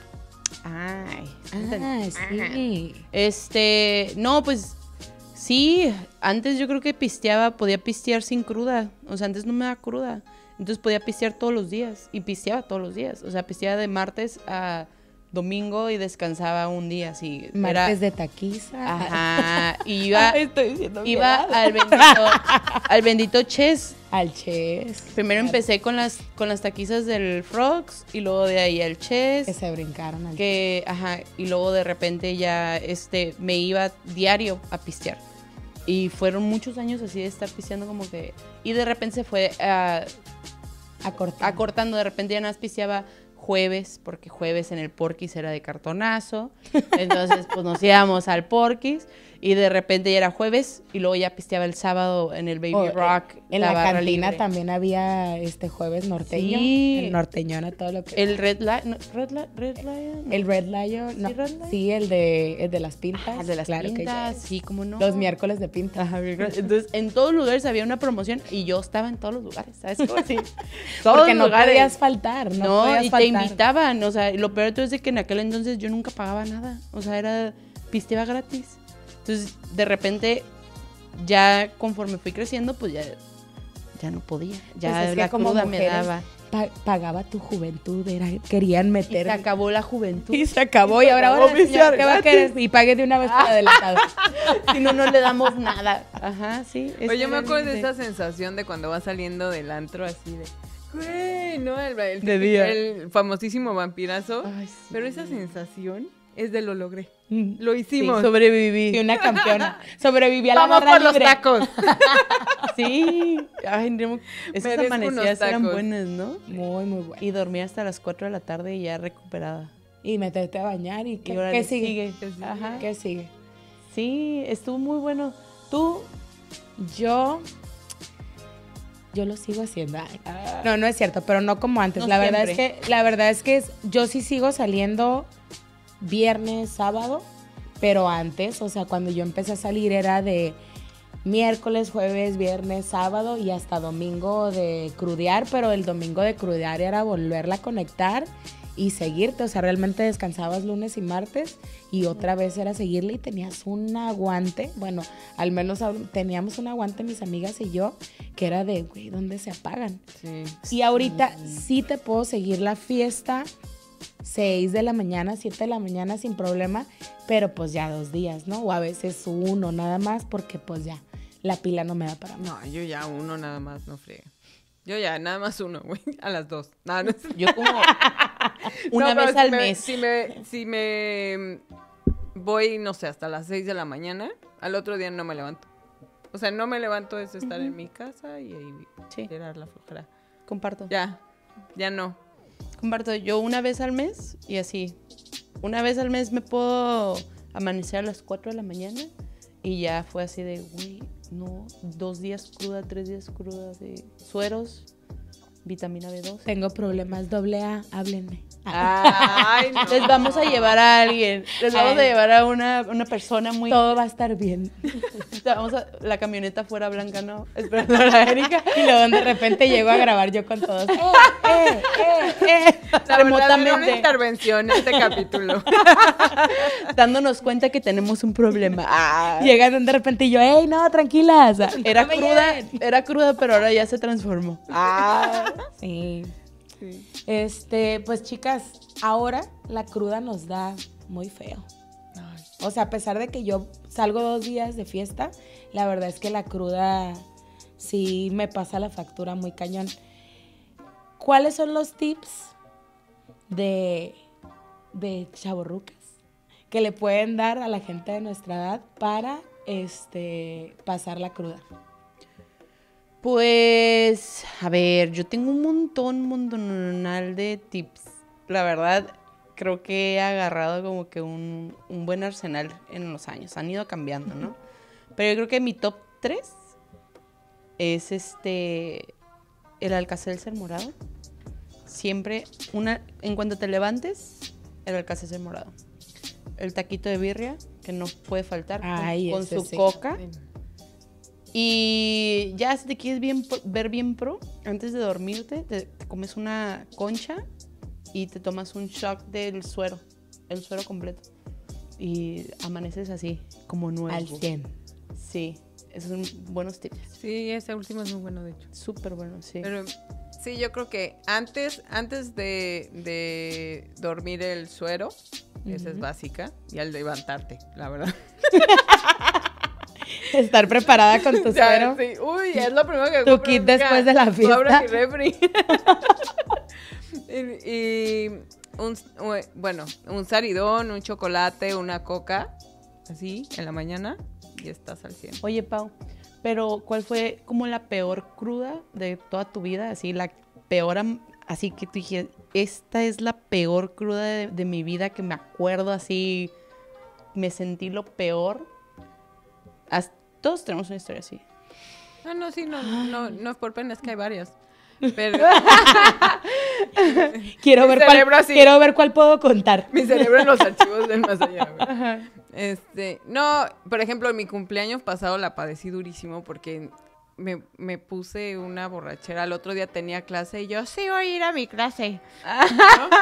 Sí. No, pues sí, antes yo creo que podía pistear sin cruda. O sea, antes no me daba cruda. Entonces podía pistear todos los días. Y pisteaba todos los días. O sea, pisteaba de martes a domingo y descansaba un día. Así, martes de taquiza. Ajá. Y iba al bendito Chess. Al Chess. Primero empecé con las taquizas del Frogs y luego de ahí al Chess. Que se brincaron al Chess. Ajá. Y luego de repente ya me iba diario a pistear. Y fueron muchos años así de estar pisteando como que... Y de repente se fue acortando. De repente ya nada más pisteaba jueves, porque jueves en el Porky's era de cartonazo. Entonces, pues nos íbamos al Porky's. Y de repente ya era jueves y luego ya pisteaba el sábado en el Baby Rock. En la cantina también había jueves norteño. Sí. El norteñón a todo lo que... El Red Lion. El Red Lion. No. Sí, el de las pintas. El de las pintas, sí, cómo no. Los miércoles de pintas. Entonces, en todos los lugares había una promoción y yo estaba en todos los lugares, ¿sabes cómo así? Porque no podías faltar. Te invitaban. O sea, lo peor de todo es de que en aquel entonces yo nunca pagaba nada. O sea, pisteaba gratis. Entonces, de repente, ya conforme fui creciendo, pues ya no podía. Ya pues es la que como cruda mujeres, me daba. Pagaba tu juventud, querían meter. Y se acabó la juventud. Y se acabó, y ahora señor, ¿qué va a querer? Y pague de una vez por adelantado. Si no, no le damos nada. Ajá, sí. Oye, me acuerdo de esa sensación de cuando vas saliendo del antro así de... Güey, ¿no? El famosísimo vampirazo. Ay, sí. Pero esa sensación es de lo logré. Lo hicimos. Sí, sobreviví. Y una campeona. Sobreviví a la Vamos barra por libre. los tacos. Sí. Ay, esas Merezco amanecidas eran tacos. buenas, ¿no? Muy, muy buena. Y dormía hasta las 4 de la tarde y ya recuperada. Y meterte a bañar y Y ahora ¿qué le sigue? Ajá. ¿Qué sigue? Sí, estuvo muy bueno. ¿Tú? Yo lo sigo haciendo. No, no es cierto, pero no como antes. No la siempre. verdad es que yo sí sigo saliendo viernes, sábado, pero antes, o sea, cuando yo empecé a salir era de miércoles, jueves, viernes, sábado y hasta domingo de crudear, pero el domingo de crudear era volverla a conectar y seguirte, o sea, realmente descansabas lunes y martes y otra vez era seguirle y tenías un aguante, bueno, al menos teníamos un aguante mis amigas y yo, que era de, güey, ¿dónde se apagan? Sí. Y ahorita sí te puedo seguir la fiesta 6 de la mañana, 7 de la mañana sin problema, pero pues ya 2 días, ¿no? O a veces 1 nada más porque pues ya la pila no me da para más. No, yo ya 1 nada más, no friegue. Yo ya nada más 1, güey, a las 2. No, no. Yo como una vez al mes. Si me voy, no sé, hasta las 6 de la mañana, al otro día no me levanto. O sea, no me levanto, es estar en mi casa y tirar la flojera. Comparto. Ya no. Comparto yo una vez al mes y así. Una vez al mes me puedo amanecer a las 4 de la mañana y ya fue así de, güey, no, 2 días cruda, 3 días cruda de sueros, vitamina B2. Tengo problemas AA, háblenme. Ay, no. Les vamos a llevar a alguien. Les vamos a llevar a una persona muy... Todo va a estar bien. La camioneta fuera blanca, ¿no? Esperando a la Erika. Y luego de repente llego a grabar yo con todos. La remotamente. verdad, una intervención en este capítulo. Dándonos cuenta que tenemos un problema. Llegan de repente y yo, ¡ey, no, tranquilas! Era cruda, pero ahora ya se transformó. Sí. Pues chicas, ahora la cruda nos da muy feo. O sea, a pesar de que yo salgo 2 días de fiesta, la verdad es que la cruda sí me pasa la factura muy cañón. ¿Cuáles son los tips de chavorrucas que le pueden dar a la gente de nuestra edad para pasar la cruda? Pues, a ver, yo tengo un montonal de tips. La verdad, creo que he agarrado como que un buen arsenal en los años. Han ido cambiando, ¿no? Pero yo creo que mi top 3 es el Alka-Seltzer morado. Siempre, en cuanto te levantes, el Alka-Seltzer morado. El taquito de birria, que no puede faltar, con su coca. Y ya si te quieres ver bien pro, antes de dormirte, te comes una concha y te tomas un shot del suero, el suero completo. Y amaneces así, como nuevo. Al 100. Sí, esos son buenos tips. Sí, ese último es muy bueno, de hecho. Súper bueno, sí. Pero sí, yo creo que antes de dormir el suero, esa es básica, y al levantarte, la verdad. Estar preparada con tu suero. Sí. Uy, es lo primero que Tu compro, kit amiga. después de la fiesta. Abro mi refri. y un saridón, un chocolate, una coca, así, en la mañana, y estás al 100. Oye, Pau, pero ¿cuál fue como la peor cruda de toda tu vida? Así, la peor, así que tú dijiste, esta es la peor cruda de mi vida, que me acuerdo así, me sentí lo peor. Todos tenemos una historia así. Ah, no, sí, no es por pena, es que hay varias. Pero Quiero ver cuál puedo contar. mi cerebro en los archivos del más allá. No, por ejemplo, mi cumpleaños pasado la padecí durísimo porque me puse una borrachera. El otro día tenía clase y yo, sí voy a ir a mi clase. ¿No?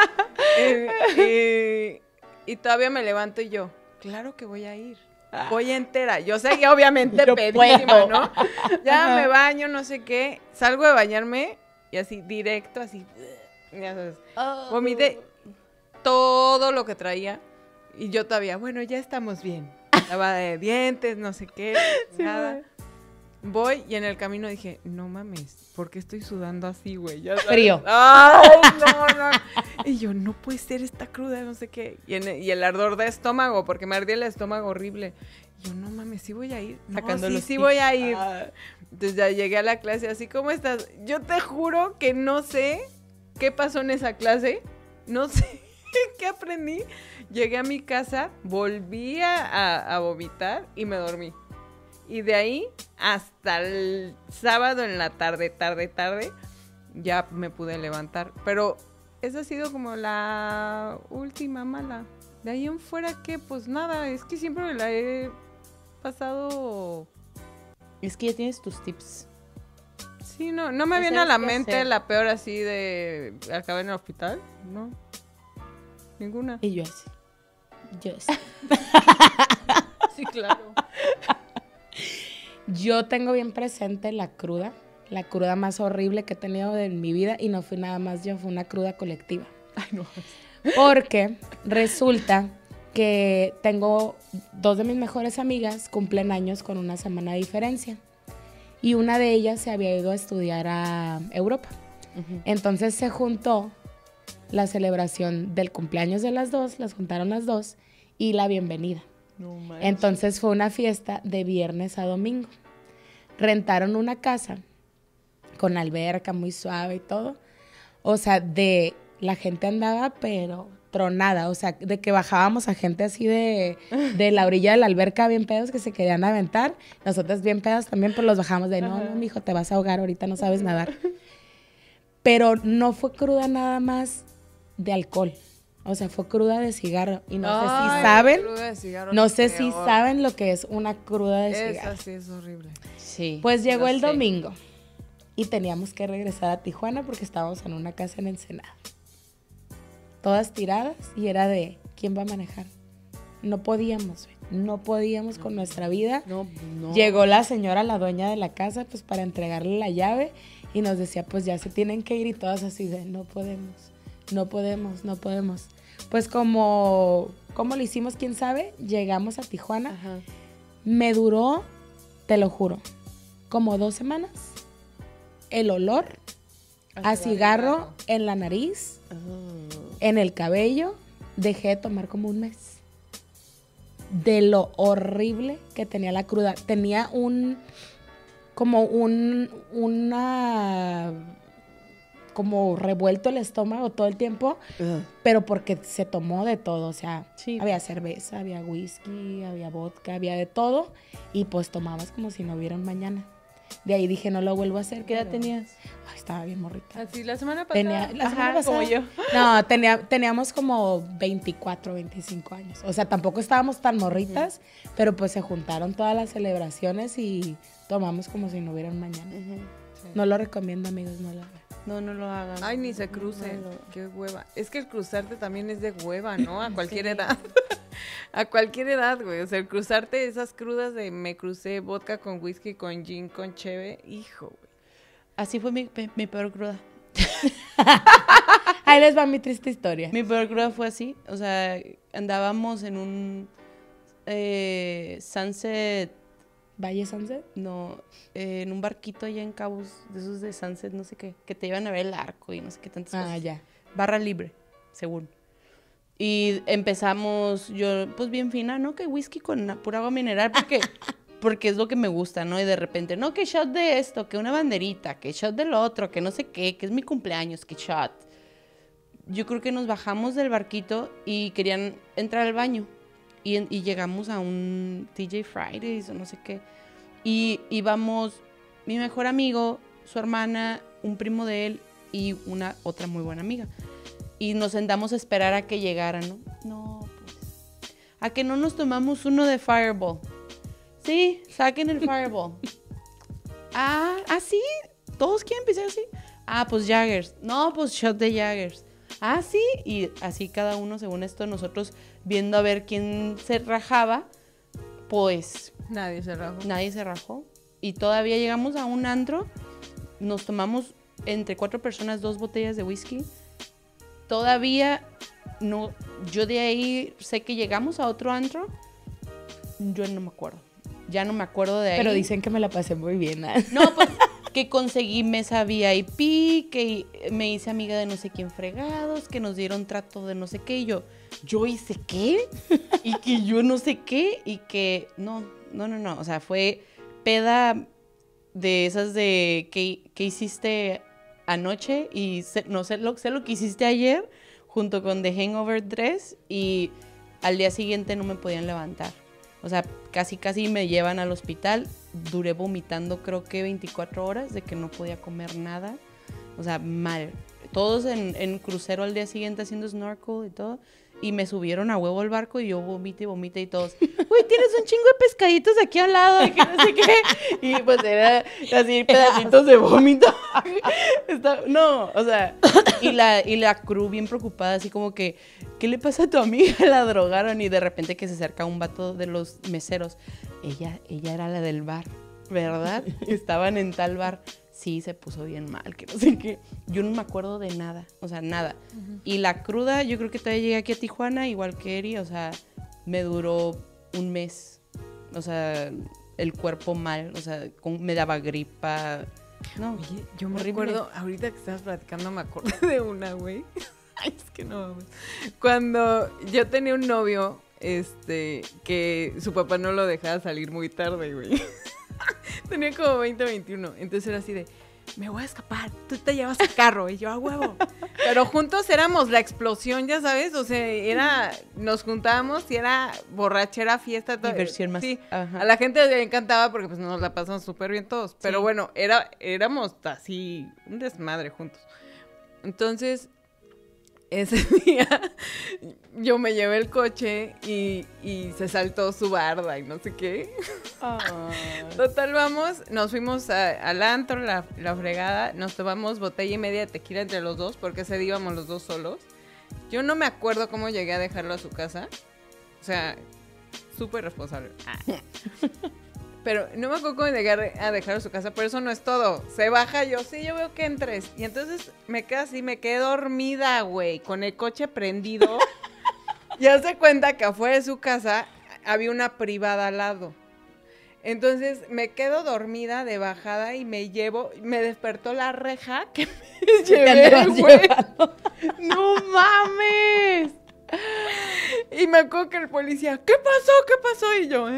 Y todavía me levanto y yo, claro que voy a ir. Voy entera. Yo sé que obviamente pedísima, ¿no? Ya me baño, no sé qué. Salgo de bañarme y así, directo, así. Ya sabes. Vomité todo lo que traía. Y yo todavía, bueno, ya estamos bien. Lavada de dientes, no sé qué. Sí, nada. Voy y en el camino dije, no mames, ¿por qué estoy sudando así, güey? Ya sabes. Frío. ¡Ay, no! Y yo, no puede ser esta cruda, no sé qué. Y el ardor de estómago, porque me ardía el estómago horrible. Y yo, no mames, ¿sí voy a ir? Sacando sí voy a ir. Entonces ya llegué a la clase así, ¿cómo estás? Yo te juro que no sé qué pasó en esa clase. No sé qué aprendí. Llegué a mi casa, volví a vomitar y me dormí. Y de ahí hasta el sábado en la tarde, ya me pude levantar. Pero esa ha sido como la última mala. De ahí en fuera, ¿qué? Pues nada, es que siempre me la he pasado... Es que ya tienes tus tips. Sí, no me viene a la mente la peor así de acabar en el hospital, ¿no? Ninguna. Y yo así. Sí, claro. Yo tengo bien presente la cruda más horrible que he tenido en mi vida, y no fue nada más yo, fue una cruda colectiva. Ay, no. Porque resulta que tengo 2 de mis mejores amigas cumplen años con una semana de diferencia, y una de ellas se había ido a estudiar a Europa. Uh-huh. Entonces se juntó la celebración del cumpleaños de las dos, las juntaron las dos, y la bienvenida. No manches. Entonces fue una fiesta de viernes a domingo. Rentaron una casa con alberca muy suave y todo. O sea, la gente andaba pero tronada. O sea, de que bajábamos a gente así de la orilla de la alberca bien pedos que se querían aventar. Nosotras bien pedas también, pues los bajamos de no, mijo, te vas a ahogar, ahorita no sabes nadar. Pero no fue cruda nada más de alcohol. O sea, fue cruda de cigarro. Y no sé si saben. No sé si saben lo que es una cruda de cigarro. Esa sí es horrible. Sí. Pues llegó el domingo y teníamos que regresar a Tijuana porque estábamos en una casa en Ensenada. Todas tiradas, y era de ¿quién va a manejar? No podíamos, no podíamos con nuestra vida. No. Llegó la señora, la dueña de la casa, pues para entregarle la llave, y nos decía, pues ya se tienen que ir, y todas así de no podemos. Pues como lo hicimos, quién sabe, llegamos a Tijuana. Ajá. Me duró, te lo juro, como 2 semanas. El olor a cigarro en la nariz, en el cabello, dejé de tomar como 1 mes. De lo horrible que tenía la cruda. Tenía como revuelto el estómago todo el tiempo, pero porque se tomó de todo, o sea, sí. Había cerveza, había whisky, había vodka, había de todo, y pues tomabas como si no hubiera un mañana. De ahí dije, no lo vuelvo a hacer. ¿Qué edad tenías? Ay, estaba bien morrita. Así, la semana pasada. La semana pasada. Como yo. No, teníamos como 24, 25 años. O sea, tampoco estábamos tan morritas, pero pues se juntaron todas las celebraciones y tomamos como si no hubiera un mañana. Sí. No lo recomiendo, amigos, no lo hagan. No, no lo hagan. Ay, ni se crucen. Qué hueva. Es que el cruzarte también es de hueva, ¿no? A cualquier edad. A cualquier edad, güey. O sea, el cruzarte esas crudas de me crucé vodka con whisky, con gin, con cheve. Hijo, güey. Así fue mi peor cruda. Ahí les va mi triste historia. Mi peor cruda fue así. O sea, andábamos en un Sunset. ¿Valle Sunset? No, en un barquito allá en Cabos, de esos de Sunset, no sé qué, que te iban a ver el arco y no sé qué tantas cosas. Ah, ya. Barra libre, según. Y empezamos, yo, pues bien fina, ¿no? Que whisky con pura agua mineral, porque es lo que me gusta, ¿no? Y de repente, no, que shot de esto, que una banderita, que shot del otro, que no sé qué, que es mi cumpleaños, que shot. Yo creo que nos bajamos del barquito y querían entrar al baño. Y llegamos a un TJ Fridays o no sé qué. Y íbamos mi mejor amigo, su hermana, un primo de él y otra muy buena amiga. Y nos sentamos a esperar a que llegaran, ¿no? No, pues. A que no nos tomamos uno de Fireball. Sí, saquen el Fireball. Sí. Todos quieren pisar así. Pues Jaggers. No, pues shot de Jaggers. Sí. Y así cada uno, según esto, nosotros viendo a ver quién se rajaba, pues... Nadie se rajó. Y todavía llegamos a un antro, nos tomamos entre 4 personas 2 botellas de whisky. Todavía no... Yo de ahí sé que llegamos a otro antro. Yo no me acuerdo. Ya no me acuerdo de ahí. Pero dicen que me la pasé muy bien, ¿eh? No, pues... que conseguí mesa VIP, que me hice amiga de no sé quién fregados, que nos dieron trato de no sé qué, y yo hice qué, y que yo no sé qué, y que no, o sea, fue peda de esas de que hiciste anoche, y sé lo que hiciste ayer, junto con The Hangover 3, y al día siguiente no me podían levantar. O sea, casi me llevan al hospital. Duré vomitando creo que 24 horas de que no podía comer nada. O sea, mal. Todos en crucero al día siguiente haciendo snorkel y todo. Y me subieron a huevo al barco y yo vomité y todos. Uy, tienes un chingo de pescaditos aquí al lado, de que no sé qué. Y pues era así pedacitos de vómito. No, o sea, y la crew bien preocupada, así como que, ¿qué le pasa a tu amiga? La drogaron y de repente que se acerca un vato de los meseros. Ella era la del bar, ¿verdad? Estaban en tal bar. Sí, se puso bien mal, que no sé qué. Yo no me acuerdo de nada, o sea, nada. Uh-huh. Y la cruda, yo creo que todavía llegué aquí a Tijuana, igual que Eri, o sea, me duró un mes. O sea, el cuerpo mal, o sea, me daba gripa. No, oye, yo me recuerdo, ahorita que estabas platicando, me acordé de una, güey. Ay, es que no, vamos. Cuando yo tenía un novio, que su papá no lo dejaba salir muy tarde, güey. Tenía como 20, 21. Entonces era así de, me voy a escapar, tú te llevas el carro. Y yo, a huevo. Pero juntos éramos la explosión, ya sabes. O sea, nos juntábamos y era borrachera, fiesta. Diversión más. Sí, ajá. A la gente le encantaba porque pues nos la pasamos súper bien todos. Pero sí. Bueno, éramos así, un desmadre juntos. Entonces, ese día yo me llevé el coche y se saltó su barda y no sé qué. Total, nos fuimos al antro, la fregada, nos tomamos botella y media de tequila entre los dos, porque ese día íbamos los dos solos. Yo no me acuerdo cómo llegué a dejarlo a su casa. O sea, súper responsable. Pero no me acuerdo cómo llegué a dejarlo a su casa, pero eso no es todo. Se baja yo veo que entres. Y entonces me quedé dormida, güey, con el coche prendido. Ya se cuenta que afuera de su casa había una privada al lado. Entonces me quedo dormida de bajada y me despertó la reja que me llevé, güey. ¡No mames! Y me acuerdo que el policía, ¿qué pasó? Y yo,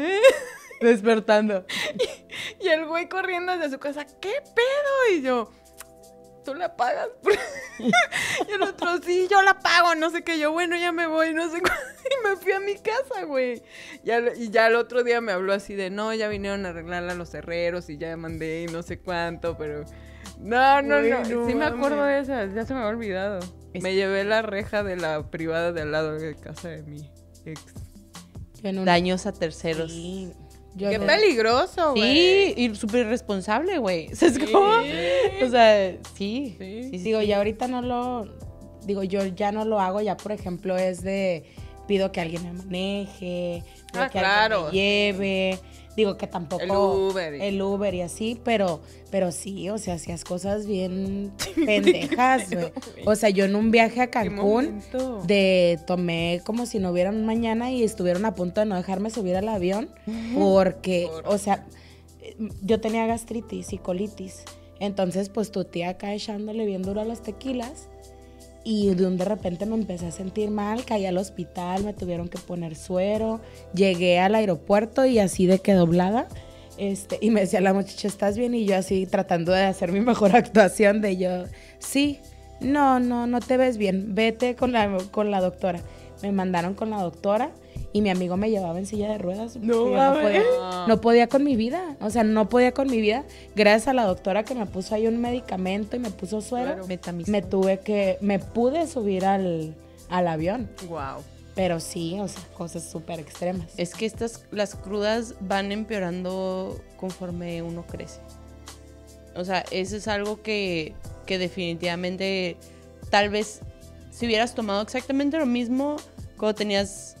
despertando. Y el güey corriendo desde su casa, ¿qué pedo? Y yo, ¿tú la pagas? Y el otro, sí, yo la pago, no sé qué. Yo, bueno, ya me voy, no sé cuándo. Y me fui a mi casa, güey. Y ya el otro día me habló así de, no, ya vinieron a arreglarla los herreros y ya mandé y no sé cuánto, pero... No. Sí me acuerdo de esa, ya se me había olvidado. Me llevé la reja de la privada de al lado de casa de mi ex. Daños a terceros. Sí. Qué peligroso, güey. Sí, y súper irresponsable, güey. ¿Sabes cómo? O sea, sí. Digo, ya ahorita no lo... Digo, yo ya no lo hago. Ya, por ejemplo, es de... Pido que alguien me maneje. Pido que alguien me lleve. Digo, que tampoco... El Uber y así. Pero sí, o sea, hacías cosas bien pendejas, güey. O sea, yo en un viaje a Cancún... tomé como si no hubiera un mañana y estuvieron a punto de no dejarme subir al avión. Porque, o sea, yo tenía gastritis y colitis. Entonces, pues tu tía acá echándole bien duro a los tequilas. Y de repente me empecé a sentir mal, caí al hospital, me tuvieron que poner suero, llegué al aeropuerto y así de que doblada, y me decía la muchacha, ¿estás bien? Y yo así tratando de hacer mi mejor actuación de yo, sí, no te ves bien, vete con la doctora. Me mandaron con la doctora y mi amigo me llevaba en silla de ruedas. No podía con mi vida, o sea, no podía con mi vida. Gracias a la doctora que me puso ahí un medicamento y me puso suero, me pude subir al avión. Wow. Pero sí, o sea, cosas súper extremas. Es que las crudas van empeorando conforme uno crece. O sea, eso es algo que definitivamente, tal vez, si hubieras tomado exactamente lo mismo cuando tenías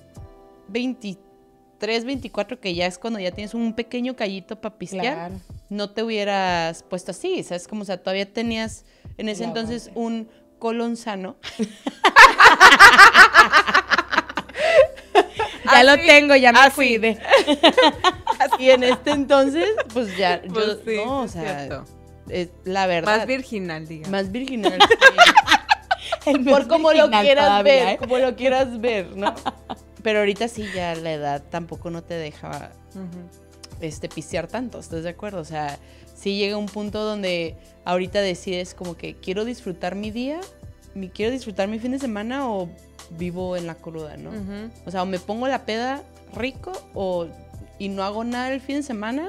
23, 24, que ya es cuando ya tienes un pequeño callito para pistear, claro, no te hubieras puesto así, ¿sabes? Como, o sea, todavía tenías en ese entonces un colon sano. Ya lo tengo, ya me cuide. Y en este entonces, pues ya, pues sí, no, o sea, la verdad. Más virginal, digamos. Más virginal. Por como lo quieras todavía, ver, como lo quieras ver, ¿no? Pero ahorita sí ya la edad tampoco no te deja pistear tanto, ¿estás de acuerdo? O sea, sí llega un punto donde ahorita decides como que quiero disfrutar mi día, quiero disfrutar mi fin de semana o vivo en la cruda, ¿no? O sea, o me pongo la peda rico y no hago nada el fin de semana.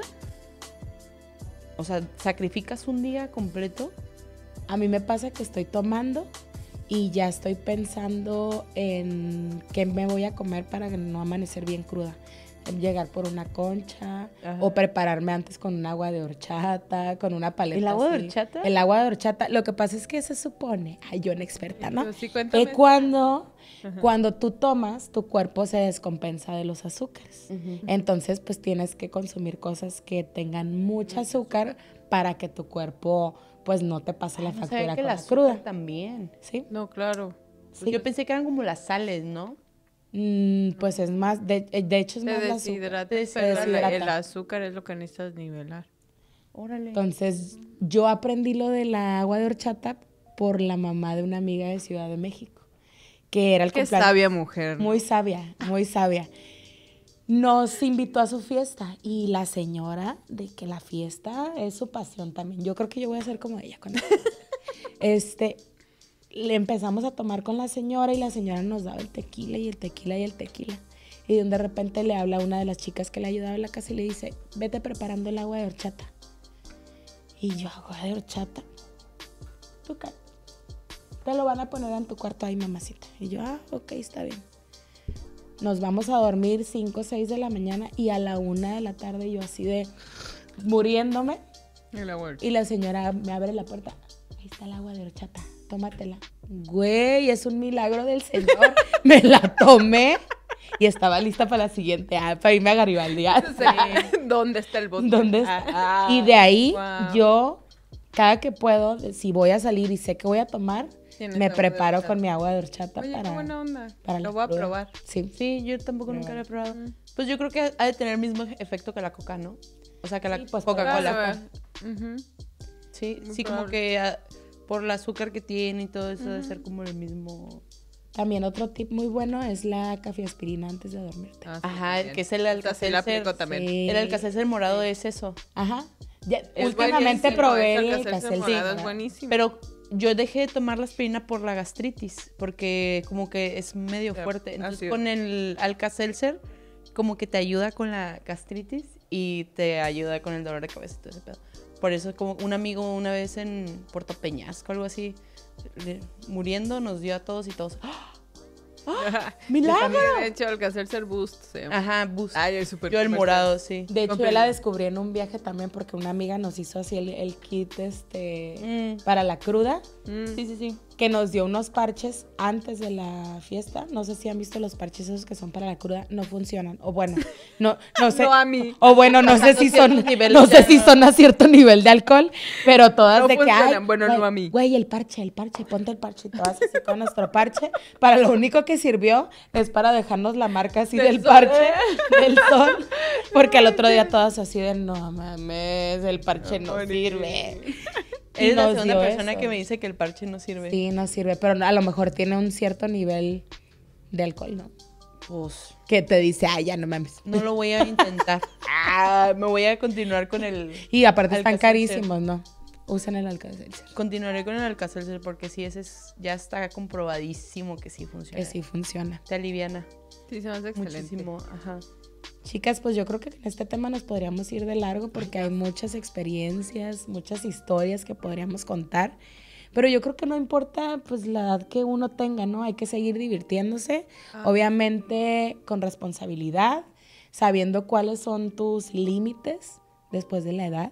O sea, sacrificas un día completo. A mí me pasa que estoy tomando y ya estoy pensando en qué me voy a comer para no amanecer bien cruda. Llegar por una concha, ajá, o prepararme antes con un agua de horchata, con una paleta. ¿El agua así. De horchata? El agua de horchata. Lo que pasa es que se supone, yo una experta, ¿no? Sí, cuéntame. Cuando tú tomas, tu cuerpo se descompensa de los azúcares. Entonces, pues tienes que consumir cosas que tengan mucho azúcar para que tu cuerpo, pues no te pase la factura con la cruda. También. ¿Sí? No, claro. Sí. Yo pensé que eran como las sales, ¿no? Pues es más, de hecho es más la azúcar. El azúcar es lo que necesitas nivelar. Órale. Entonces, yo aprendí lo del agua de horchata por la mamá de una amiga de Ciudad de México, que era el cumpleaños. Qué sabia mujer, ¿no? Muy sabia, muy sabia. Nos invitó a su fiesta y la señora, de que la fiesta es su pasión también. Yo creo que yo voy a ser como ella cuando le empezamos a tomar con la señora y la señora nos daba el tequila y el tequila y el tequila. Y de repente le habla a una de las chicas que le ayudaba en la casa y le dice, vete preparando el agua de horchata. Y yo, agua de horchata. Tú te lo van a poner en tu cuarto ahí, mamacita. Y yo, ok, está bien. Nos vamos a dormir 5 o 6 de la mañana y a la 1 de la tarde yo así de muriéndome. Y la señora me abre la puerta. Ahí está el agua de horchata. Tómatela. Güey, es un milagro del Señor. Me la tomé y estaba lista para la siguiente. Para irme a Garibaldi. ¿Dónde está el bote? ¿Dónde está? Y de ahí yo, cada que puedo, si voy a salir y sé que voy a tomar, me preparo con mi agua de horchata. Oye, qué buena onda. Para lo voy a probar. Sí, yo tampoco nunca lo he probado. Pues yo creo que ha de tener el mismo efecto que la coca, ¿no? O sea, que la Coca-Cola. Sí, muy como que por el azúcar que tiene y todo eso debe ser como el mismo. También otro tip muy bueno es la cafeaspirina antes de dormirte. Ajá, que es el Alka-Seltzer. También. Sí. El Alka-Seltzer morado es eso. Ajá. Últimamente probé el Alka-Seltzer. Es buenísimo. Pero yo dejé de tomar la aspirina por la gastritis, porque como que es medio fuerte. Entonces con el Alka-Seltzer como que te ayuda con la gastritis y te ayuda con el dolor de cabeza y todo ese pedo. Por eso como un amigo una vez en Puerto Peñasco, algo así, muriendo, nos dio a todos y todos... ¡Ah! ¡Milagro! De hecho, Alka-Seltzer Boost se llama. Ajá, Boost. Ay, es súper. Yo el morado, sí. De hecho, yo la descubrí en un viaje también porque una amiga nos hizo así el kit para la cruda. Sí. Que nos dio unos parches antes de la fiesta. No sé si han visto los parches esos que son para la cruda. No funcionan. O bueno, no sé. No a mí. O bueno, no sé si son a cierto nivel de alcohol, pero todas no de que hay. Bueno, no a mí. Güey, el parche, ponte el parche. Y todas así con nuestro parche. Para lo único que sirvió es para dejarnos la marca así del parche, del sol. Porque al otro día todas así de, no mames, el parche no sirve. Eres la segunda persona que me dice que el parche no sirve. Sí, no sirve, pero a lo mejor tiene un cierto nivel de alcohol, ¿no? Pues... Que te dice, ay, ya no mames. No lo voy a intentar. Me voy a continuar con el... Y aparte están carísimos, ¿no? Usan el Alka-Seltzer. Continuaré con el Alka-Seltzer porque sí, ya está comprobadísimo que sí funciona. Que sí funciona. Te aliviana. Sí, se me hace excelente. Muchísimo, ajá. Chicas, pues yo creo que en este tema nos podríamos ir de largo porque hay muchas experiencias, muchas historias que podríamos contar, pero yo creo que no importa pues la edad que uno tenga, ¿no? Hay que seguir divirtiéndose, obviamente con responsabilidad, sabiendo cuáles son tus límites después de la edad,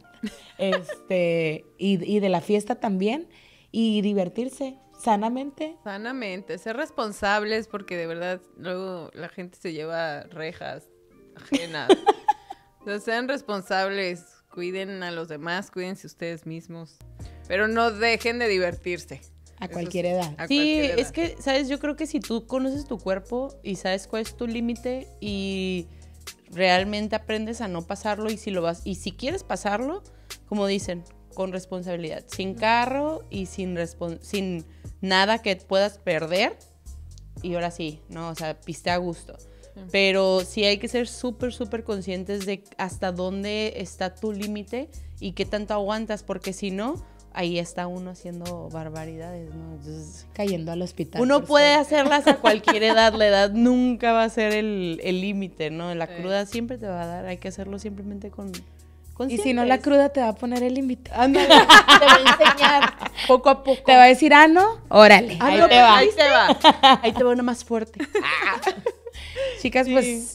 y de la fiesta también, y divertirse sanamente. Sanamente, ser responsables porque de verdad luego la gente se lleva rejas ajenas. O sea, sean responsables, cuiden a los demás, cuídense ustedes mismos, pero no dejen de divertirse. A cualquier edad. Sí, es que, ¿sabes? Yo creo que si tú conoces tu cuerpo y sabes cuál es tu límite y realmente aprendes a no pasarlo y si quieres pasarlo, como dicen, con responsabilidad, sin carro y sin nada que puedas perder, y ahora sí, ¿no? O sea, piste a gusto. Pero sí hay que ser súper, súper conscientes de hasta dónde está tu límite y qué tanto aguantas, porque si no, ahí está uno haciendo barbaridades, ¿no? Entonces, cayendo al hospital. Uno puede hacerlas a cualquier edad, la edad nunca va a ser el límite, ¿no? La cruda siempre te va a dar, hay que hacerlo simplemente con... Y si no, la cruda te va a poner el límite. Ándale, te va a enseñar poco a poco. Te va a decir, no, órale, ahí te va. Ahí te va. Ahí te va una más fuerte. Chicas, sí. Pues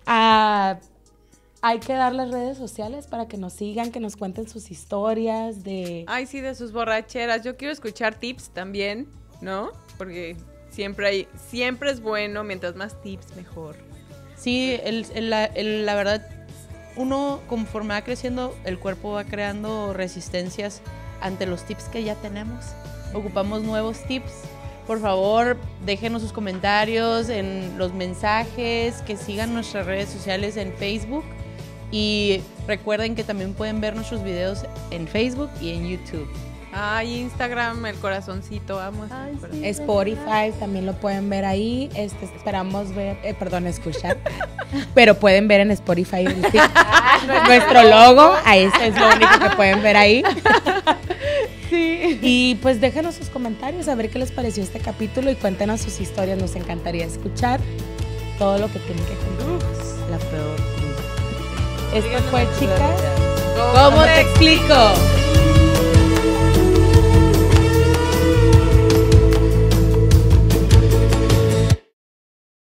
hay que dar las redes sociales para que nos sigan, que nos cuenten sus historias de... Ay, sí, de sus borracheras. Yo quiero escuchar tips también, ¿no? Porque siempre es bueno, mientras más tips, mejor. Sí, la verdad, uno conforme va creciendo, el cuerpo va creando resistencias ante los tips que ya tenemos. Ocupamos nuevos tips. Por favor, déjenos sus comentarios en los mensajes, que sigan nuestras redes sociales en Facebook y recuerden que también pueden ver nuestros videos en Facebook y en YouTube. Ay, Instagram, el corazoncito, vamos. Ay, sí, Spotify también lo pueden ver ahí. Esperamos ver, escuchar. Pero pueden ver en Spotify nuestro logo. Ahí es lo único que pueden ver ahí. Sí. Y pues déjenos sus comentarios a ver qué les pareció este capítulo y cuéntenos sus historias. Nos encantaría escuchar todo lo que tienen que contarnos. La peor. Esto fue, chicas. ¿Cómo te explico?